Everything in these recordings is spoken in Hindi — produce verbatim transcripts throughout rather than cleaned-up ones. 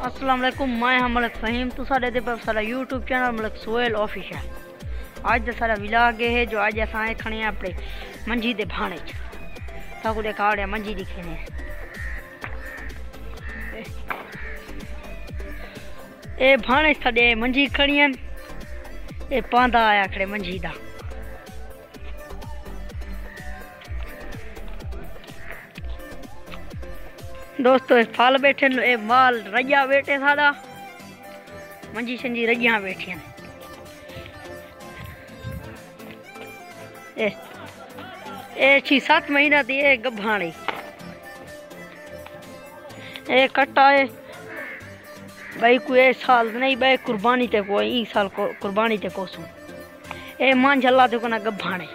अस्सलाम वालेकुम, मैं हाँ मलिक फहीम। तो साढ़े दे पर सारा YouTube channel Malik Sohail official. अज सारा विलाग है जो अज अस आए खड़े अपने मंजी के भाने च देखा रहे मंजी दिखे ए भाने थडे मंजी खड़ी ए पांदा आया खड़े मंजी दा। दोस्तों फल बैठे ए माल रजिया बैठे साड़ा मंजी शंजी रजिया बैठिया ए ए छी सात महीना दी ए गभाणी ए कट्टा है भाई कोई साल नहीं भाई कुर्बानी ते कोई ई साल को कुर्बानी ते कोसू ए मांझ अल्लाह ते कोना गभाणे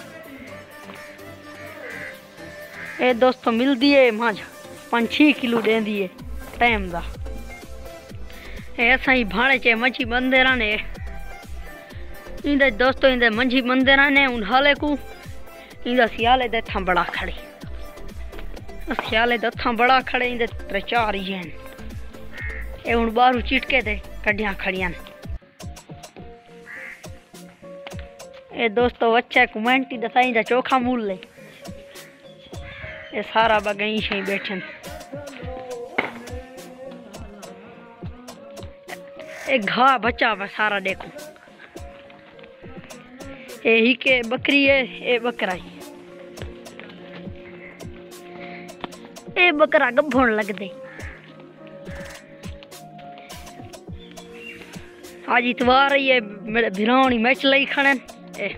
ए दोस्तों मिलदी है मांझ पाँच छः किलो देंदी है टाइम दा। ऐसा ही भाड़े चे मंझी बंदे रहने इंदे दोस्तों इंदे मंझी बंदे रहने उन हाले को इंदा सियाले दे था बड़ा खड़े सियाले दे था बड़ा खड़े इंदे त्रै चार ही हैं ए उन बारू चिटके दे कड्डियां खड़ियां ए दोस्तों अच्छा कमेंट दसा इंदा चोखा मूल ले ये सारा बगई से बैठन एक घा बच्चा बस सारा देखो ये ही के बकरी है ये बकरा ही ये बकरा गभोन लग दे। आज इतवार ये मेरे भिरावनी मैच लाई खड़न ए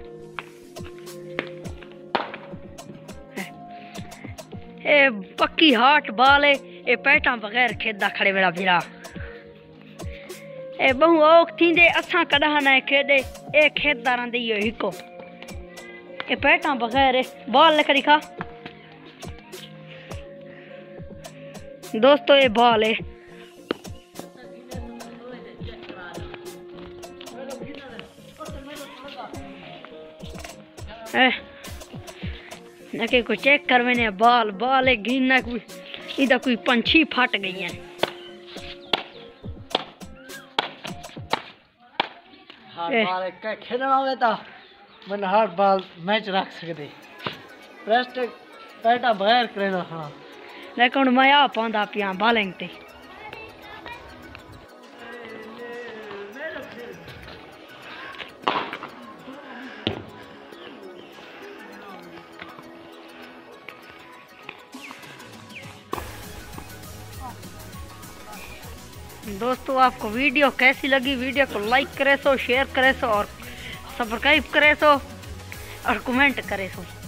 ए पक्की हाट बाले ए पैटा बगैर खेदा खड़े मेरा भिरा ए बहु औख थींदे असा कदा न खेदे ए खेदा रहंदे यो हिको ए पैटा बगैर बाल लकड़ी खा दोस्तों ए बाल है ए नके को चेक करवेने बाल बाल है गिनना कोई इधर कोई पंछी फट गई है हार बाल के खेलना होवे ता मन हार बाल मैच रख सकदे रेस्ट पैटा बगैर करेना। हां लेकिन मैं आ पांदा पिया बालेंग ते दोस्तों आपको वीडियो कैसी लगी? वीडियो को लाइक करे सो, शेयर करे सो और सब्सक्राइब करे सो और कमेंट करे सो।